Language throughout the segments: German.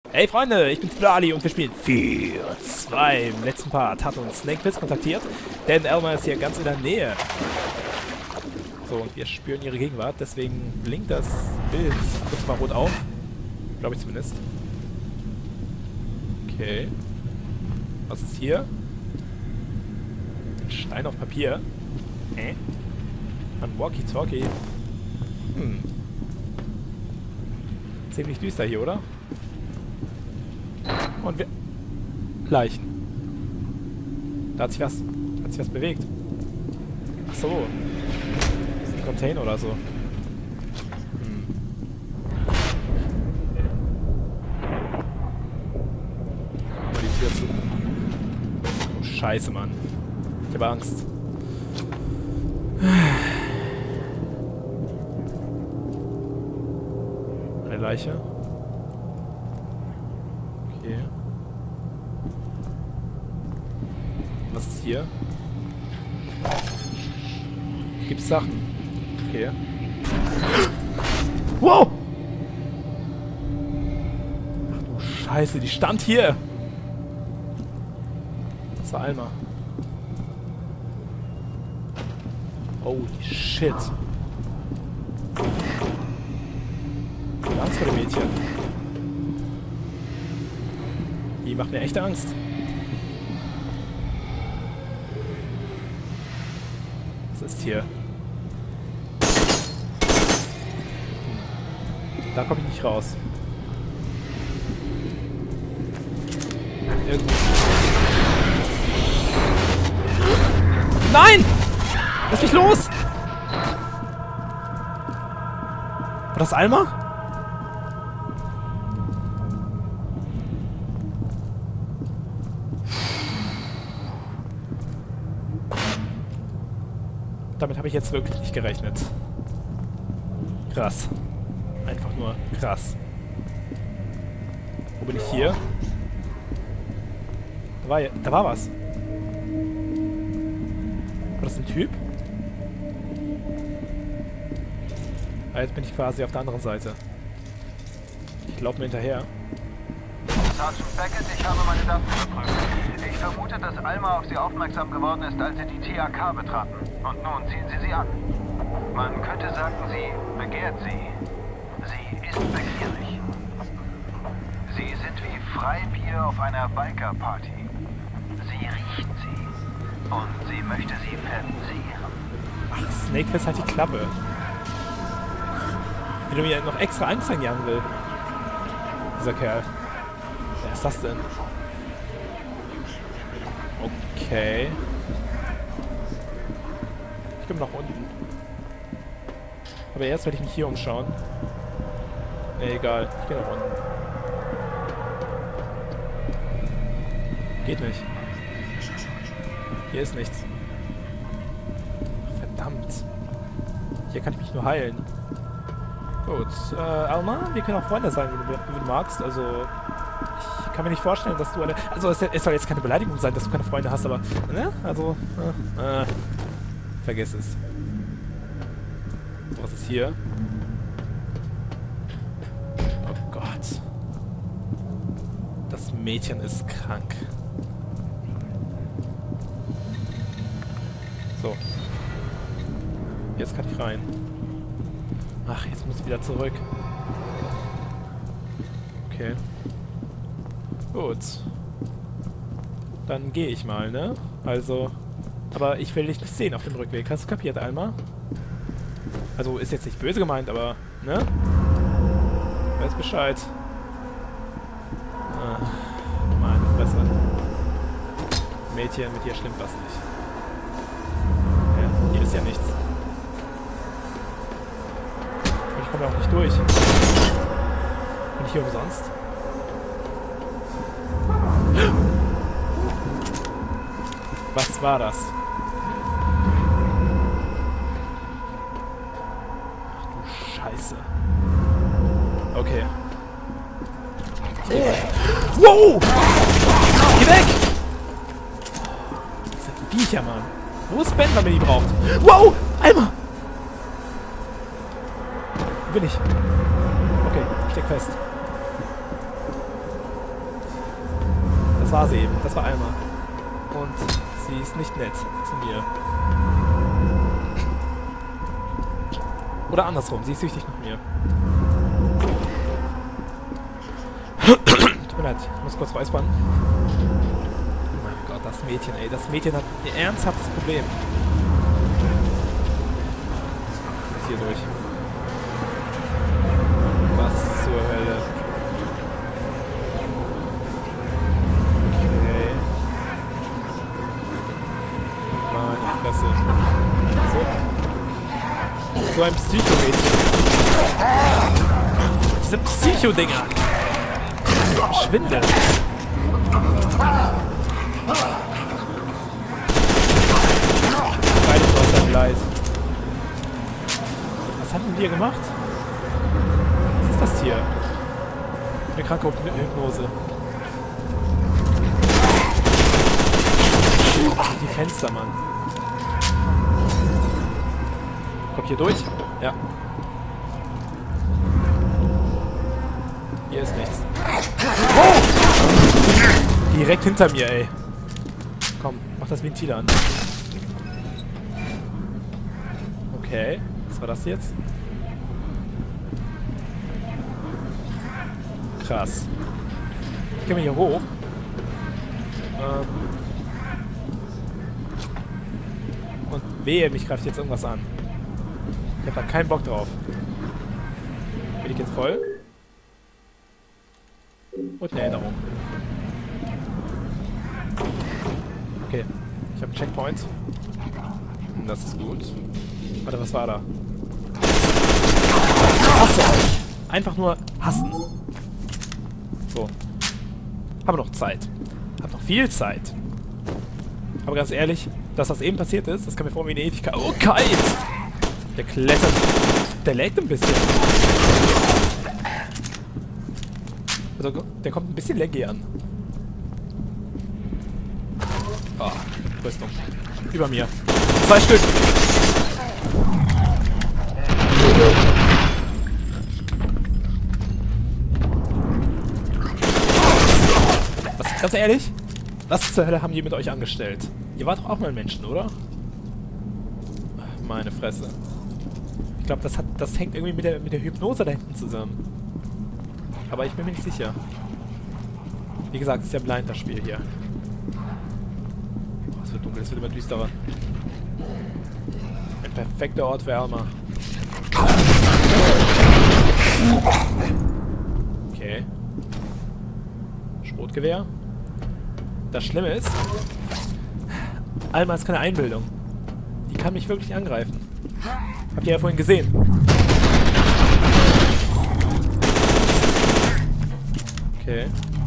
Hey Freunde, ich bin Tlali und wir spielen 4-2. Im letzten Part hat uns Snake kontaktiert, denn Elmer ist hier ganz in der Nähe. So, und wir spüren ihre Gegenwart, deswegen blinkt das Bild kurz mal rot auf. Glaube ich zumindest. Okay. Was ist hier? Ein Stein auf Papier. Ein Walkie-Talkie. Ziemlich düster hier, oder? Und wir... Leichen. Da hat sich was bewegt. Ach so. Das ist ein Container oder so. Machen wir die Tür zu. Oh, Scheiße, Mann. Ich habe Angst. Eine Leiche. Okay. Was ist hier? Gibt's Sachen? Okay. Wow! Ach du Scheiße, die stand hier! Das war Alma. Holy shit. Ich hab Angst vor dem Mädchen. Die macht mir echte Angst. Was ist hier? Da komme ich nicht raus. Irgendwie. Nein! Lass mich los! War das Alma? Damit habe ich jetzt wirklich nicht gerechnet. Krass. Einfach nur krass. Wo bin ich hier? Da war was. War das ein Typ? Ah, jetzt bin ich quasi auf der anderen Seite. Ich laufe mir hinterher. Sergeant Beckett, ich habe meine Daten überprüft. Ich vermute, dass Alma auf Sie aufmerksam geworden ist, als Sie die TAK betraten. Und nun ziehen Sie sie an. Man könnte sagen, sie begehrt Sie. Sie ist begierig. Sie sind wie Freibier auf einer Biker-Party. Sie riecht Sie. Und sie möchte Sie verzehren. Ach, Snake halt die Klappe. Wie du mir noch extra Angst einjagen will. Dieser Kerl. Wer ist das denn? Okay. Ich komme nach unten. Aber erst werde ich mich hier umschauen. Nee, egal. Ich gehe nach unten. Geht nicht. Hier ist nichts. Ach, verdammt. Hier kann ich mich nur heilen. Gut. Alma, wir können auch Freunde sein, wenn du magst. Also, ich kann mir nicht vorstellen, dass du eine... Also, es soll jetzt keine Beleidigung sein, dass du keine Freunde hast, aber... Ne? Also... vergiss es. Was ist hier? Oh Gott. Das Mädchen ist krank. So. Jetzt kann ich rein. Ach, jetzt muss ich wieder zurück. Okay. Gut. Dann gehe ich mal, ne? Also... Aber ich will dich nicht sehen auf dem Rückweg. Hast du kapiert, Alma? Also, ist jetzt nicht böse gemeint, aber... Ne? Weiß Bescheid. Ach, meine Fresse. Mädchen, mit dir stimmt was nicht. Ja, hier ist ja nichts. Ich komme auch nicht durch. Bin ich hier umsonst? Was war das? Ach du Scheiße. Okay. Wow! Geh weg! Das sind Viecher, Mann. Wo ist Ben, wenn man ihn braucht? Wow! Alma! Wo bin ich? Okay, ich steck fest. Das war sie eben. Das war Alma. Und sie ist nicht nett zu mir. Oder andersrum, sie ist süchtig nach mir. Tut mir leid, ich muss kurz räuspern. Oh mein Gott, das Mädchen, ey. Das Mädchen hat ein ernsthaftes Problem. Was ist hier durch? Was zur Hölle? Okay. Meine Fresse. So ein Psycho-Mädchen. Diese Psycho-Dinger. Schwindel. Beide aus deinem Leid. Was haben wir gemacht? Was ist das hier? Eine kranke Hypnose. Die Fenster, Mann. Kommt hier durch? Ja. Hier ist nichts. Oh! Direkt hinter mir, ey. Komm, mach das Ventil an. Okay, was war das jetzt? Krass. Gehen wir hier hoch. Und wehe, mich greift jetzt irgendwas an. Ich hab da keinen Bock drauf. Bin ich jetzt voll? Und eine Erinnerung. Okay, ich habe einen Checkpoint. Das ist gut. Warte, was war da? Ich hasse euch. Einfach nur hassen. So. Haben noch Zeit. Hab noch viel Zeit. Aber ganz ehrlich, dass das eben passiert ist, das kam mir vor wie eine Ewigkeit. Oh, kalt! Der klettert. Der lädt ein bisschen. Also, der kommt ein bisschen laggy an. Oh, Rüstung. Über mir. 2 Stück. Was, ganz ehrlich? Was zur Hölle haben die mit euch angestellt? Ihr wart doch auch mal Menschen, oder? Meine Fresse. Ich glaube, das hängt irgendwie mit der Hypnose da hinten zusammen. Aber ich bin mir nicht sicher. Wie gesagt, es ist ja blind, das Spiel hier. Oh, es wird dunkel, es wird immer düsterer. Ein perfekter Ort für Alma. Okay. Schrotgewehr. Das Schlimme ist, Alma ist keine Einbildung. Die kann mich wirklich angreifen. Habt ihr ja vorhin gesehen. Okay.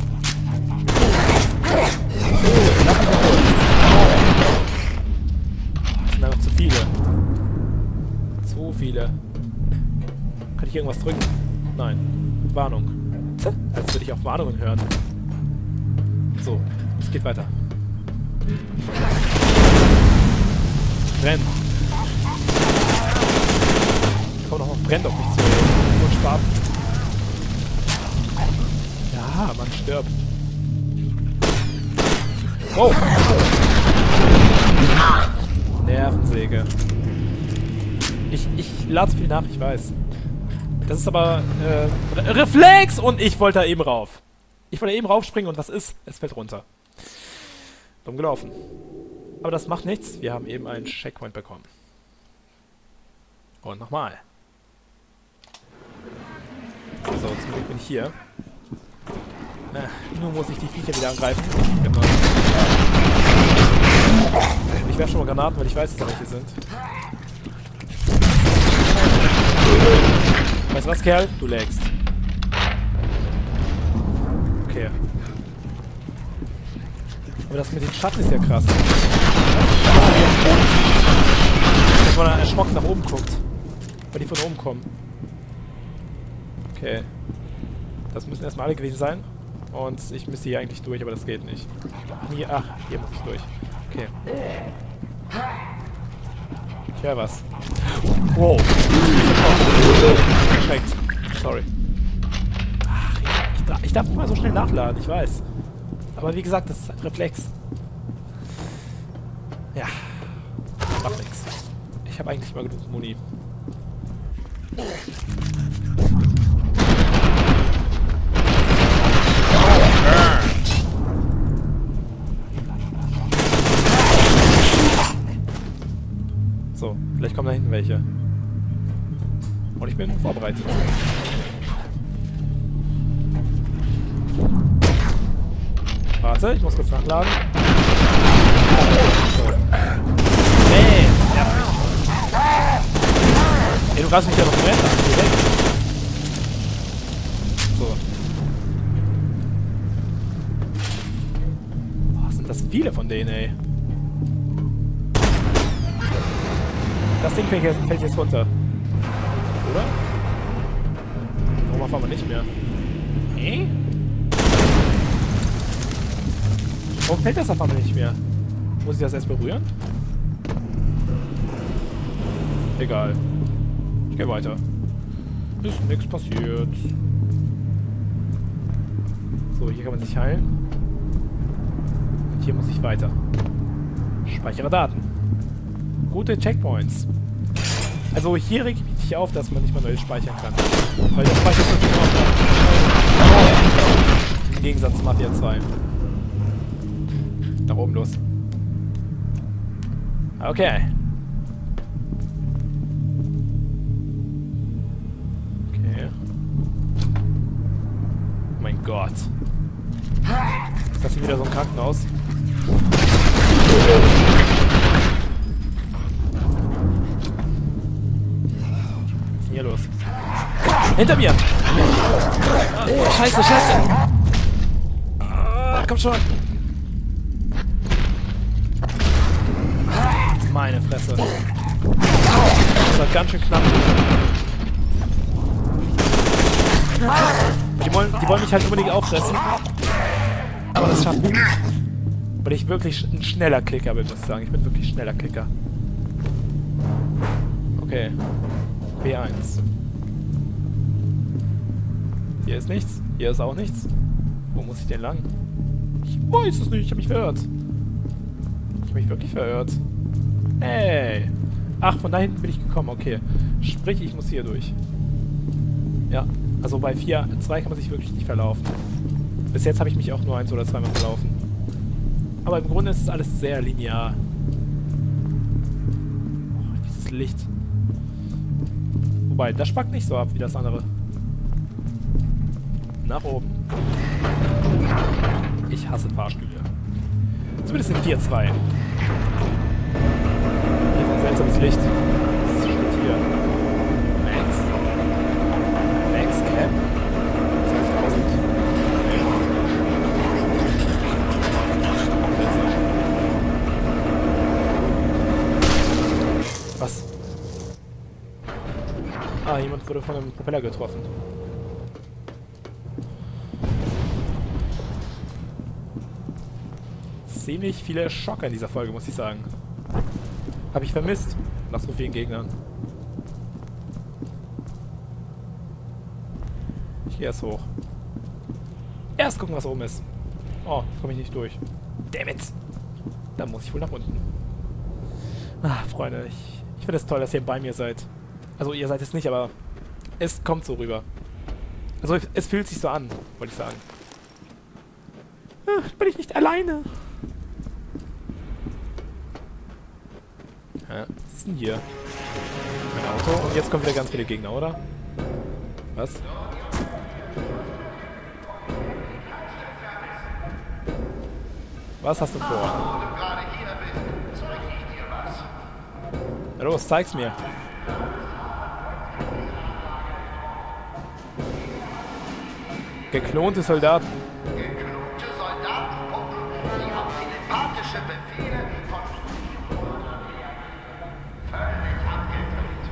Das sind einfach zu viele. Zu viele. Kann ich irgendwas drücken? Nein. Warnung. Als würde ich auf Warnungen hören. So, es geht weiter. Rennen. Komm doch noch, brennt auf mich zu. Und Stab. Ja, man stirbt. Oh! Nervensäge. Ich lade viel nach, ich weiß. Das ist aber Reflex und ich wollte da eben rauf. Ich wollte eben raufspringen und was ist? Es fällt runter. Dumm gelaufen. Aber das macht nichts. Wir haben eben einen Checkpoint bekommen. Und nochmal. So, zum Glück bin ich hier. Nun muss ich die Viecher wieder angreifen. Genau. Ich werfe schon mal Granaten, weil ich weiß, dass da welche sind. Weißt du was, Kerl? Du lagst. Okay. Aber das mit den Schatten ist ja krass. Dass man dann erschrocken nach oben guckt. Weil die von oben kommen. Okay. Das müssen erstmal alle gewesen sein. Und ich müsste hier eigentlich durch, aber das geht nicht. Ach, hier muss ich durch. Okay. Ich höre was. Wow. Erschreckt. Sorry. Ach, ich darf nicht mal so schnell nachladen, ich weiß. Aber wie gesagt, das ist ein Reflex. Ja. Macht nix. Ich habe eigentlich mal genug Muni. So, vielleicht kommen da hinten welche. Und ich bin vorbereitet. Warte, ich muss kurz nachladen. So. Nee, nerv mich. Ey, du greifst mich ja noch mehr an. Geh weg. So. Boah, sind das viele von denen, ey. Das Ding fällt jetzt runter. Oder? Warum auf einmal nicht mehr? Warum fällt das auf einmal nicht mehr? Muss ich das erst berühren? Egal. Ich gehe weiter. Ist nichts passiert. So, hier kann man sich heilen. Und hier muss ich weiter. Speichere Daten. Gute Checkpoints. Also hier regt mich nicht auf, dass man nicht manuell speichern kann. Weil der speichert wirklich auf. Im Gegensatz zu Mafia 2. Nach oben los. Okay. Okay. Oh mein Gott. Ist das hier wieder so ein Krankenhaus? Was ist denn hier los? Hinter mir! Oh, scheiße, scheiße! Komm schon! Meine Fresse. Das war ganz schön knapp. Die wollen mich halt unbedingt auffressen. Aber das schafft nicht. Weil ich wirklich ein schneller Klicker bin, muss ich sagen. Ich bin wirklich ein schneller Klicker. Okay. B1. Hier ist nichts. Hier ist auch nichts. Wo muss ich denn lang? Ich weiß es nicht. Ich habe mich verirrt. Ich habe mich wirklich verirrt. Hey! Ach, von da hinten bin ich gekommen, okay. Sprich, ich muss hier durch. Ja, also bei 4.2 kann man sich wirklich nicht verlaufen. Bis jetzt habe ich mich auch nur 1 oder 2 Mal verlaufen. Aber im Grunde ist es alles sehr linear. Oh, dieses Licht. Wobei, das spackt nicht so ab wie das andere. Nach oben. Ich hasse Fahrstühle. Zumindest in 4.2. Seltsames Licht. Was steht hier? Max. Max Cap. 12.000. Was? Ah, jemand wurde von einem Propeller getroffen. Ziemlich viele Schocker in dieser Folge, muss ich sagen. Habe ich vermisst. Nach so vielen Gegnern. Ich gehe erst hoch. Erst gucken, was oben ist. Oh, komme ich nicht durch. Damn it. Da muss ich wohl nach unten. Ah, Freunde, ich finde es toll, dass ihr bei mir seid. Also, ihr seid es nicht, aber es kommt so rüber. Also, es fühlt sich so an, wollte ich sagen. Bin ich nicht alleine. Ja, was ist denn hier? Mein Auto. Und jetzt kommen wieder ganz viele Gegner, oder? Was? Was hast du vor? Na los, zeig's mir. Geklonte Soldaten. Geklonte Soldatenpuppen, die auf telepathische Befehle von völlig abgedreht.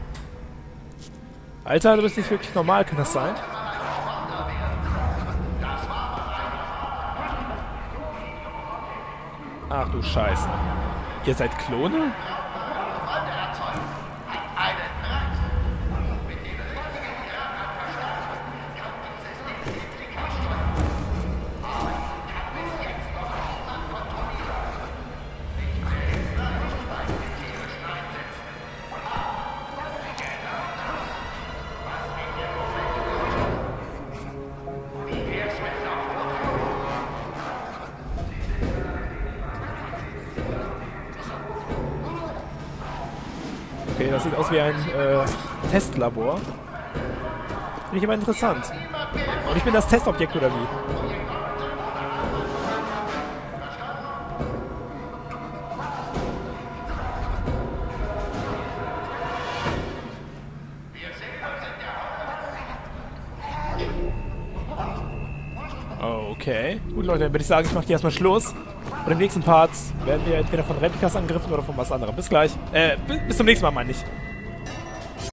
Alter, du bist nicht wirklich normal, kann das sein? Ach du Scheiße. Ihr seid Klone? Okay, das sieht aus wie ein Testlabor. Finde ich aber interessant. Und ich bin das Testobjekt, oder wie? Okay. Gut, Leute, dann würde ich sagen, ich mache hier erstmal Schluss. Und im nächsten Part werden wir entweder von Replikas angegriffen oder von was anderem. Bis gleich. Bis zum nächsten Mal, meine ich.